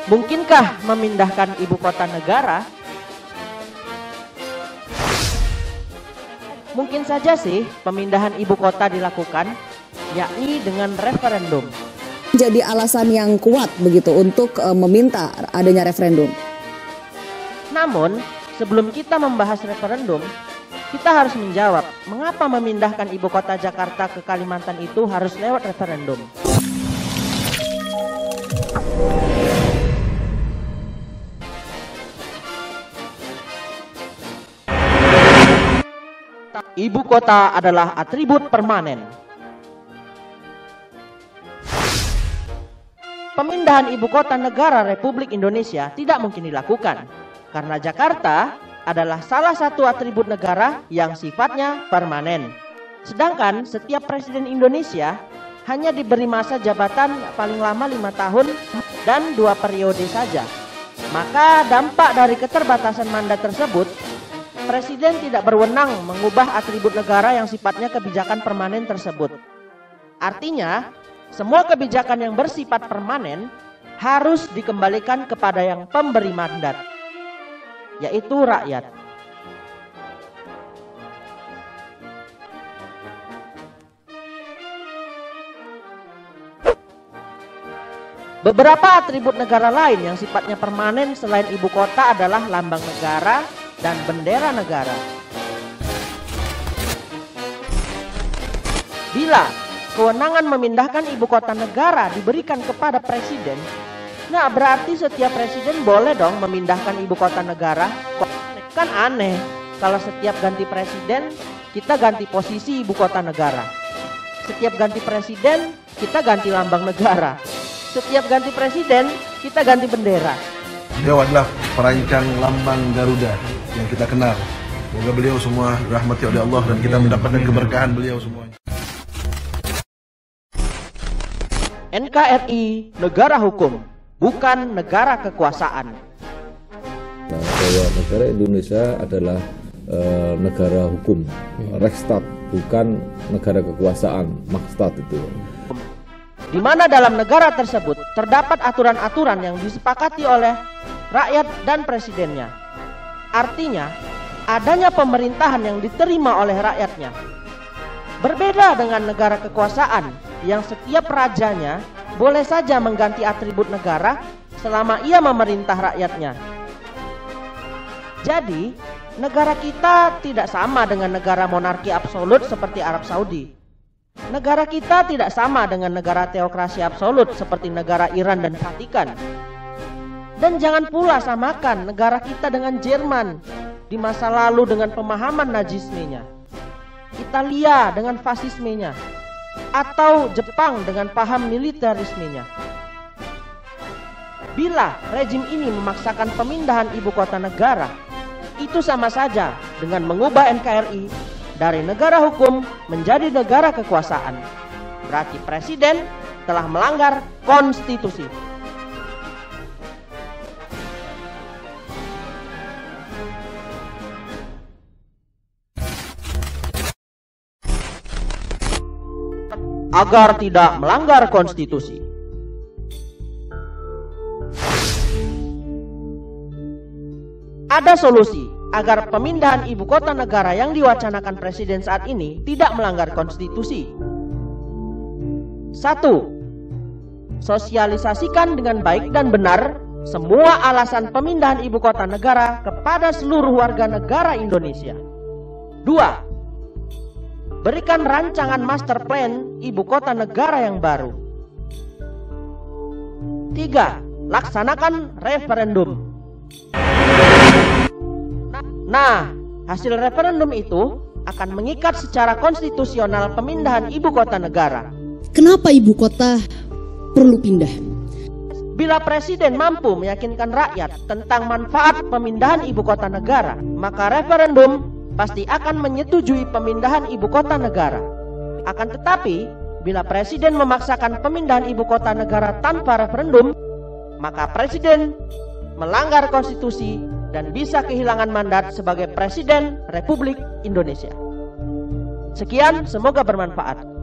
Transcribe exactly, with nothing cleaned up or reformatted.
Mungkinkah memindahkan ibu kota negara? Mungkin saja sih pemindahan ibu kota dilakukan, yakni dengan referendum. Jadi alasan yang kuat begitu untuk uh, meminta adanya referendum. Namun, sebelum kita membahas referendum, kita harus menjawab mengapa memindahkan ibu kota Jakarta ke Kalimantan itu harus lewat referendum. Ibu kota adalah atribut permanen. Pemindahan ibu kota negara Republik Indonesia tidak mungkin dilakukan karena Jakarta adalah salah satu atribut negara yang sifatnya permanen. Sedangkan setiap presiden Indonesia hanya diberi masa jabatan paling lama lima tahun dan dua periode saja. Maka dampak dari keterbatasan mandat tersebut, presiden tidak berwenang mengubah atribut negara yang sifatnya kebijakan permanen tersebut. Artinya, semua kebijakan yang bersifat permanen harus dikembalikan kepada yang pemberi mandat, yaitu rakyat. Beberapa atribut negara lain yang sifatnya permanen selain ibu kota adalah lambang negara dan bendera negara. Bila kewenangan memindahkan ibu kota negara diberikan kepada presiden, nah berarti setiap presiden boleh dong memindahkan ibu kota negara. Kan aneh kalau setiap ganti presiden kita ganti posisi ibu kota negara. Setiap ganti presiden kita ganti lambang negara. Setiap ganti presiden kita ganti bendera. Beliau adalah perancang lambang Garuda yang kita kenal. Semoga beliau semua dirahmati oleh Allah dan kita mendapatkan keberkahan beliau semuanya. N K R I negara hukum, bukan negara kekuasaan. Nah, bahwa negara Indonesia adalah e, negara hukum, Rechtsstaat, bukan negara kekuasaan, Machtstaat itu. Di mana dalam negara tersebut terdapat aturan-aturan yang disepakati oleh rakyat dan presidennya. Artinya, adanya pemerintahan yang diterima oleh rakyatnya. Berbeda dengan negara kekuasaan yang setiap rajanya boleh saja mengganti atribut negara selama ia memerintah rakyatnya. Jadi, negara kita tidak sama dengan negara monarki absolut seperti Arab Saudi. Negara kita tidak sama dengan negara teokrasi absolut seperti negara Iran dan Vatikan. Dan jangan pula samakan negara kita dengan Jerman di masa lalu dengan pemahaman nazismenya, Italia dengan fasismenya, atau Jepang dengan paham militerismenya. Bila rejim ini memaksakan pemindahan ibu kota negara, itu sama saja dengan mengubah N K R I dari negara hukum menjadi negara kekuasaan. Berarti presiden telah melanggar konstitusi. Agar tidak melanggar konstitusi, ada solusi agar pemindahan ibu kota negara yang diwacanakan presiden saat ini tidak melanggar konstitusi. Satu, sosialisasikan dengan baik dan benar semua alasan pemindahan ibu kota negara kepada seluruh warga negara Indonesia. Dua, berikan rancangan master plan ibu kota negara yang baru. Tiga, laksanakan referendum. Nah, hasil referendum itu akan mengikat secara konstitusional pemindahan ibu kota negara. Kenapa ibu kota perlu pindah? Bila presiden mampu meyakinkan rakyat tentang manfaat pemindahan ibu kota negara, maka referendum pasti akan menyetujui pemindahan ibu kota negara. Akan tetapi, bila presiden memaksakan pemindahan ibu kota negara tanpa referendum, maka presiden melanggar konstitusi dan bisa kehilangan mandat sebagai Presiden Republik Indonesia. Sekian, semoga bermanfaat.